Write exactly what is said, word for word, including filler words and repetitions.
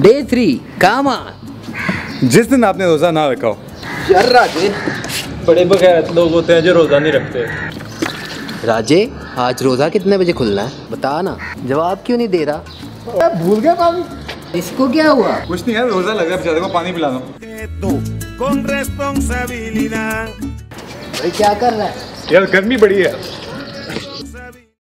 Day three काम on. जिस दिन आपने रोजा ना रखा हो। यार राजे, बड़े बगैरत लोग होते हैं जो रोजा नहीं रखते। राजे आज रोजा कितने बजे खुलना है बता ना, जवाब क्यों नहीं दे रहा? भूल गया पानी। इसको क्या हुआ? कुछ नहीं है, रोजा लग रहा है बेचारे को, पानी पिला दो। भाई क्या कर रहा है यार गर्मी बड़ी है।